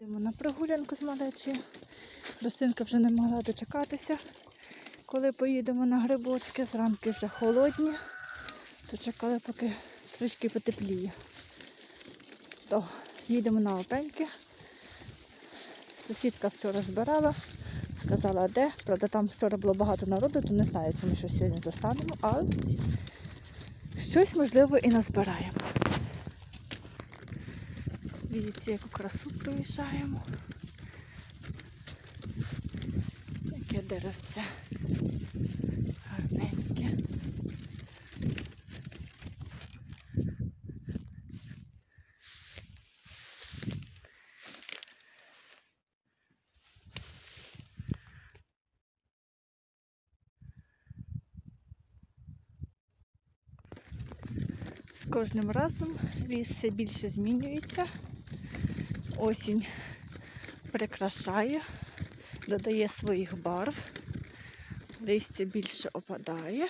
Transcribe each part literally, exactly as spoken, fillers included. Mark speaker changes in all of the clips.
Speaker 1: Йдемо на прогулянку з малечою. Христинка вже не могла дочекатися, коли поїдемо на грибочки. Зранки вже холодні, то чекали, поки трішки потепліє. То їдемо на опеньки. Сусідка вчора збирала, сказала де. Правда, там вчора було багато народу, то не знаю, чи ми щось сьогодні застанемо, але щось, можливо, і назбираємо. Дивіться, яку красу проїжджаємо. Яке деревце гарненьке. З кожним разом ліс все більше змінюється. Осінь прикрашає, додає своїх барв, листя більше опадає.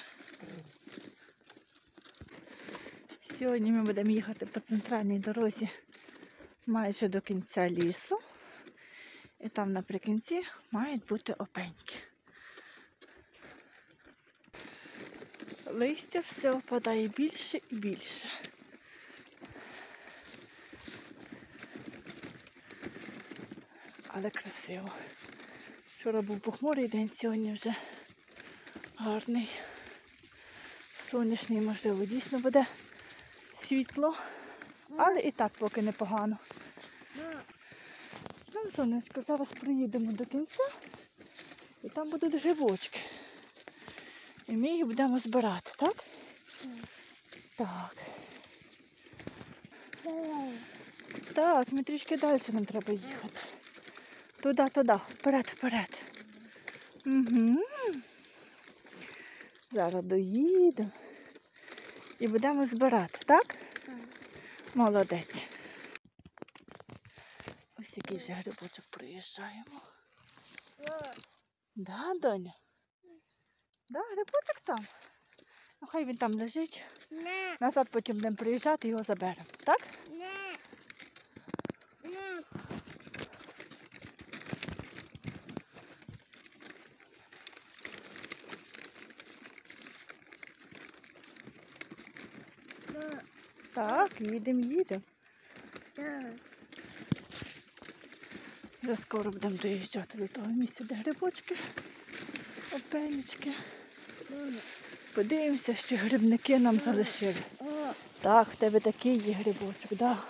Speaker 1: Сьогодні ми будемо їхати по центральній дорозі майже до кінця лісу. І там наприкінці мають бути опеньки. Листя все опадає більше і більше. Але красиво. Вчора був похмурий день, сьогодні вже гарний, сонячний, можливо, дійсно буде світло, але і так поки непогано. Ну, сонечко, зараз приїдемо до кінця і там будуть грибочки. І ми їх будемо збирати, так? Так. Так, ми трішки далі нам треба їхати. Туди, туди, вперед, вперед. Угу. Зараз доїдемо і будемо збирати, так? Молодець. Ось який вже грибочок проїжджаємо. Да, доня? Да, грибочок там. Ну, хай він там лежить.
Speaker 2: Не.
Speaker 1: Назад потім будемо приїжджати і його заберемо, так?
Speaker 2: Не. Не.
Speaker 1: Так, їдемо, їдемо.
Speaker 2: Так.
Speaker 1: Вже скоро будемо доїжджати до того місця, де грибочки, опенечки. Подивимося, що грибники нам залишили. Так, в тебе такий є грибочок, так. Да.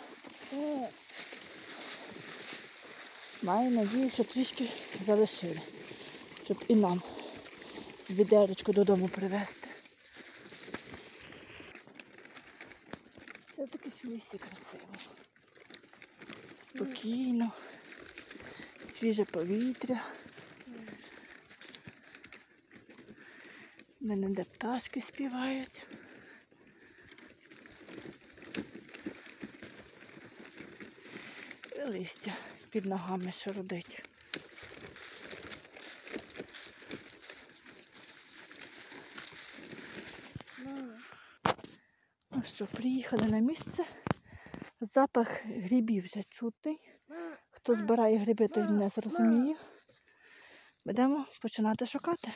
Speaker 1: Маю надію, що трішки залишили, щоб і нам з відерочку додому привезти. Це таке ж в лісі красиво. Спокійно, свіже повітря. Де пташки співають. І листя під ногами шарудить. Ну що, приїхали на місце. Запах грибів вже чутний. Хто збирає гриби, той не зрозуміє. Будемо починати шукати.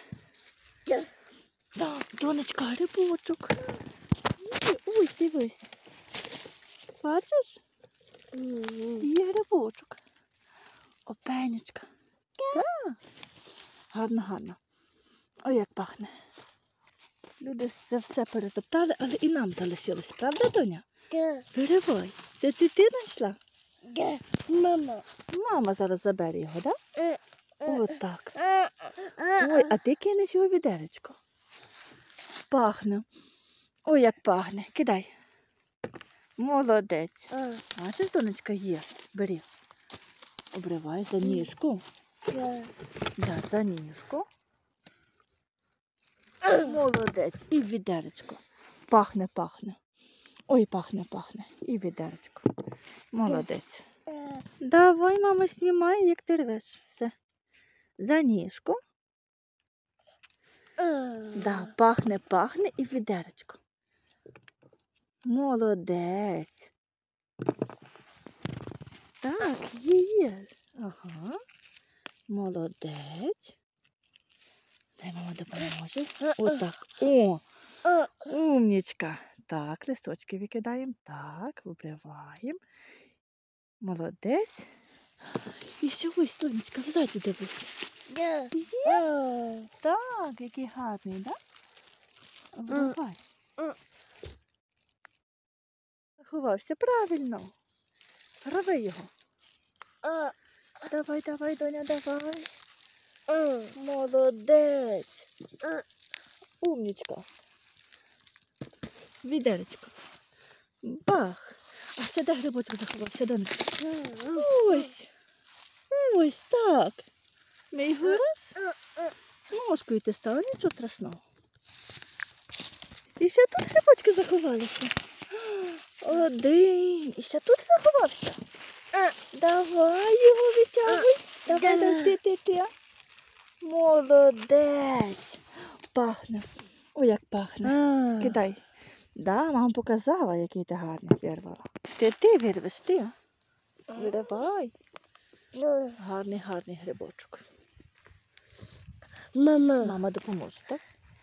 Speaker 1: Так, донечка, грибочок. Ой, дивись. Бачиш? Є грибочок. Опенечка. Так. Гарно, гарно. Ой, як пахне. Люди це все перетоптали, але і нам залишилось. Правда, доня?
Speaker 2: Так.
Speaker 1: Виривай. Це ти ти знайшла?
Speaker 2: Так. Мама.
Speaker 1: Мама зараз забере його, так?
Speaker 2: Е,
Speaker 1: Отак.
Speaker 2: е,
Speaker 1: Ой, а ти кинеш його в відеречко. Пахне. Ой, як пахне. Кидай. Молодець.
Speaker 2: е,
Speaker 1: Бачиш, донечка, є. Бери. Обривай за ніжку.
Speaker 2: е.
Speaker 1: Да, за ніжку. Молодець. І в відеречко. Пахне, пахне. Ой, пахне, пахне. І в відеречко. Молодець. Давай, мама, знімай, як ти рвеш. Все. За ніжку. Да, пахне, пахне і в відеречко. Молодець. Так, є, є. Молодець. Дай мама допоможе. Отак. О, умнічка. Так, листочки викидаємо. Так, вибриваємо. Молодець. І ще ось, Тонечка, взаді дивись.
Speaker 2: Да.
Speaker 1: Так, який гарний, так? Вибивай. Заховався правильно. Грави його. Давай, давай, доня, давай. Молодець. Умнічка. Відеречко. Бах. А ще де грибочок заховався, донечка? Ось. Ось так. Ми його раз. Ножкою ти стала, нічого страшного. І ще тут грибочки заховалися. Один. І ще тут заховався. Давай його витягуй. Давай, давай, ти, ти, ти. Молодець. Пахне. Ой, як пахне. Кидай. Да, мама показала, який ти гарний вирвала. Ти, ти вирвеш, ти. Виривай. Гарний, гарний грибочок.
Speaker 2: Мама.
Speaker 1: Мама допоможе, так?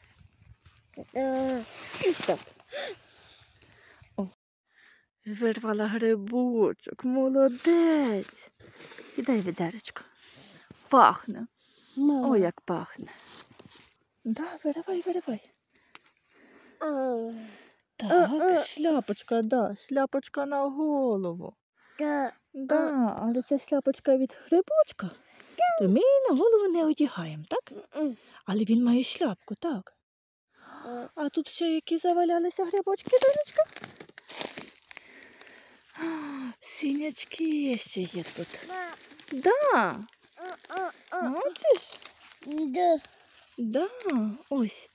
Speaker 1: Ось так. О. Вирвала грибочок. Молодець. І дай відеречко. Пахне.
Speaker 2: Мама.
Speaker 1: Ой, як пахне. Да, виривай, виривай. Так, шляпочка, да, шляпочка на голову.
Speaker 2: Да.
Speaker 1: Да, але це шляпочка від грибочка. То ми її на голову не одягаємо, так? Але він має шляпку, так. А тут ще які завалялися грибочки, донечка? А, синячки ще є тут. Да. Бачиш?
Speaker 2: Да.
Speaker 1: Да, ось.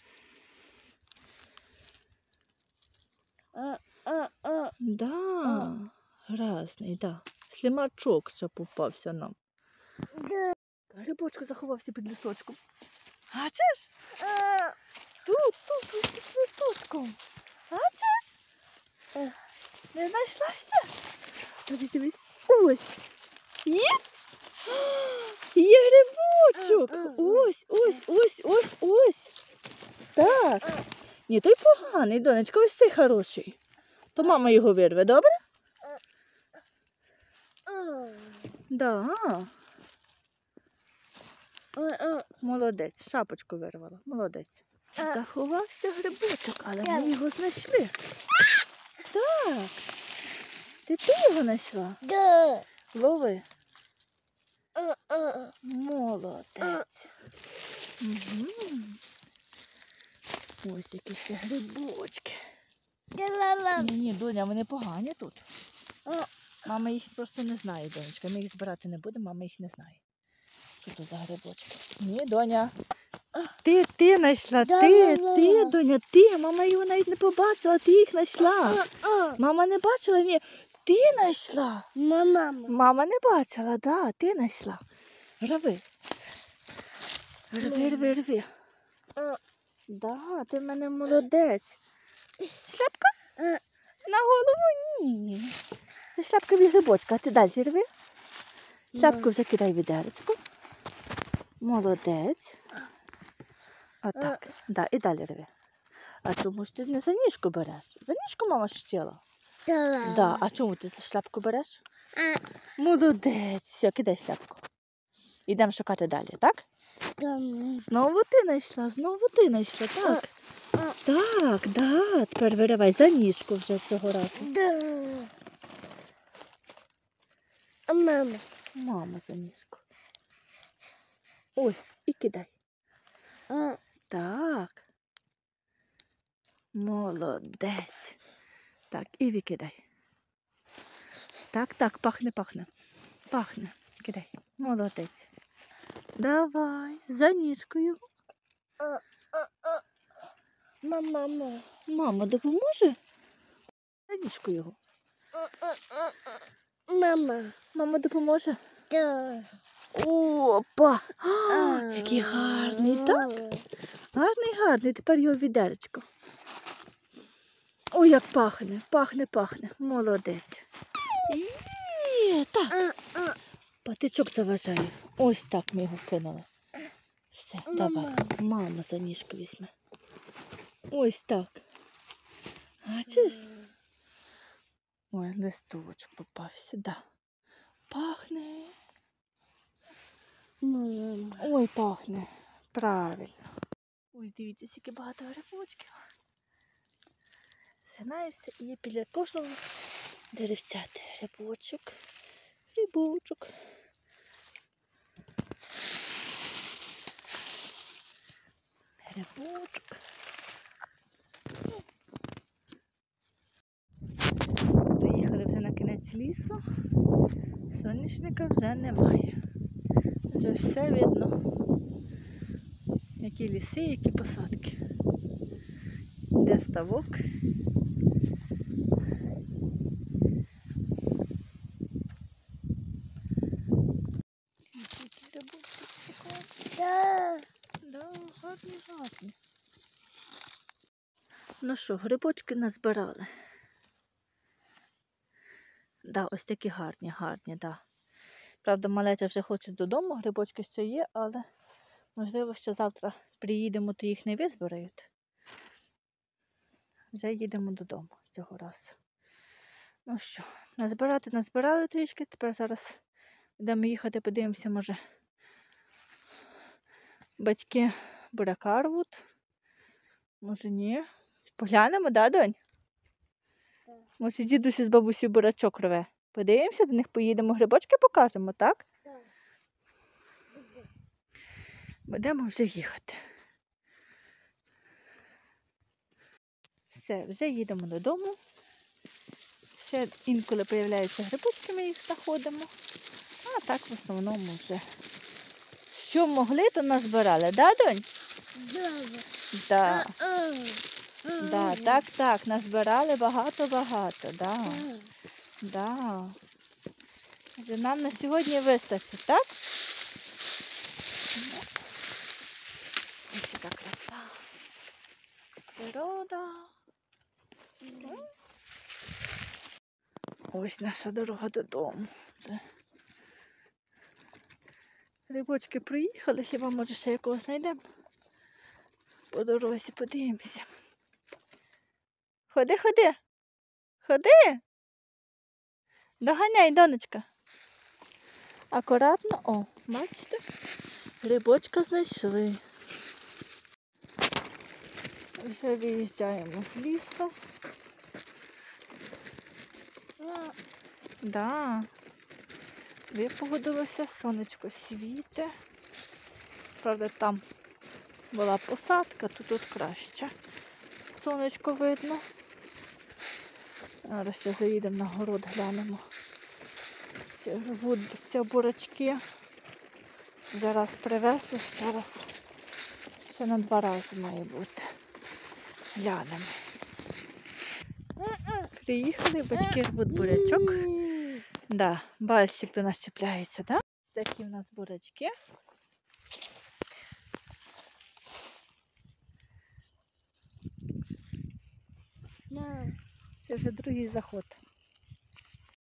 Speaker 1: Да, грязний, да. Слимачок ще попався нам.
Speaker 2: Да.
Speaker 1: Грибочок заховався під листочком. Бачиш? Тут, тут, тут, під листочком. Бачиш? Не знайшла ще? Дивись, дивись. Ось. Є? Є грибочок. Ось, ось, ось, ось, ось. Так. Ні, той поганий, донечка, ось цей хороший. То мама його вирве, добре? Да. Молодець, шапочку вирвала. Молодець. Заховався грибочок, але ми його знайшли. Так. Ти ти його знайшла?
Speaker 2: Да.
Speaker 1: Лови. Молодець. Угу. Ось які ще грибочки. Ні, ні, доня, вони погані тут. Мама їх просто не знає, донечка. Ми їх збирати не будемо, мама їх не знає. Що це за грибочки? Ні, доня. Ти, ти знайшла, ти, ти, доня, ти. Мама його навіть не побачила, ти їх знайшла. Мама не бачила, ні. Ти знайшла.
Speaker 2: Мама.
Speaker 1: Мама не бачила, да, ти знайшла. Рви. Рви, рви, рви. Да, ти в мене молодець. Шляпка? На голову ні. Це шляпка від грибочка, а ти далі рви. Шляпку вже кидай відеречку. Молодець. Отак. Да, і далі рви. А чому ж ти не за ніжку береш? За ніжку мама щила.
Speaker 2: Да.
Speaker 1: Да, а чому ти за шляпку береш? Молодець. Все, кидай шляпку. Йдемо шукати далі, так? Знову ти знайшла, знову ти знайшла, так? Так, да. Тепер виривай за ніжку вже цього разу.
Speaker 2: Да. Мама.
Speaker 1: Мама за ніжку. Ось, і кидай. Так. Молодець. Так, і викидай. Так, так, пахне, пахне. Пахне. Кидай. Молодець. Давай, за ніжкою.
Speaker 2: Мама.
Speaker 1: Мама допоможе? За ніжку його.
Speaker 2: Мама.
Speaker 1: Мама допоможе?
Speaker 2: Да.
Speaker 1: Опа! А, який гарний, так? Гарний, гарний. Тепер його відеречко. Ой, як пахне, пахне, пахне. Молодець. Є, так. Патичок заважає. Ось так ми його кинули. Все,
Speaker 2: Мама.
Speaker 1: давай. Мама за ніжку візьме. Ось так. Бачиш? Ой, листочок попався, да. Пахне.
Speaker 2: Мама.
Speaker 1: Ой, пахне. Правильно. Ой, дивіться, скільки багато грибочків. Згинаюся і є біля кожного деревця. Грибочок. Грибочок. Грибочок. Доїхали вже на кінець лісу. Соняшника вже немає. Вже все видно. Які ліси, які посадки. Де ставок. Які грибочки цікаві.
Speaker 2: Да.
Speaker 1: Да, гарні, гарні. Ну що, грибочки назбирали. Да, ось такі гарні, гарні, да. Правда, малеча вже хоче додому, грибочки ще є, але можливо, що завтра приїдемо, то їх не визбирають. Вже їдемо додому цього разу. Ну що, назбирати назбирали трішки, тепер зараз будемо їхати, подивимося, може, батьки буряка рвуть. Може ні. Поглянемо, да, донь?
Speaker 2: Так.
Speaker 1: Може, дідусь з бабусею бурячок рве. Подивимося, до них поїдемо, грибочки покажемо, так?
Speaker 2: Так.
Speaker 1: Будемо вже їхати. Все, вже їдемо додому. Ще інколи з'являються грибочки, ми їх знаходимо. А так в основному вже. Що могли, то назбирали, да, донь?
Speaker 2: Да.
Speaker 1: Да.
Speaker 2: А.
Speaker 1: Да, так, так, назбирали багато-багато, да.
Speaker 2: А.
Speaker 1: Да. Вже нам на сьогодні вистачить, так? Ну, ось яка краса. Природа. Ось наша дорога додому. Вже. Грибочки приїхали, хіба може ще якого знайдемо? По дорозі подивимося. Ходи, ходи. Ходи. Доганяй, донечка. Акуратно. О, бачите? Грибочка знайшли. Вже виїжджаємо з лісу. Так, да. Випогодилося, сонечко світе. Правда, там була посадка, тут тут краще. Сонечко видно. Зараз ще заїдемо на город, глянемо. Ці бурачки. Вже раз привезли, ще раз. Ще на два рази має бути. Глянемо. Приїхали, батьки рвуть бурячок. Да, бальщик до нас чіпляється, да? Такі в нас бурячки.
Speaker 2: Мам.
Speaker 1: Це вже другий заход.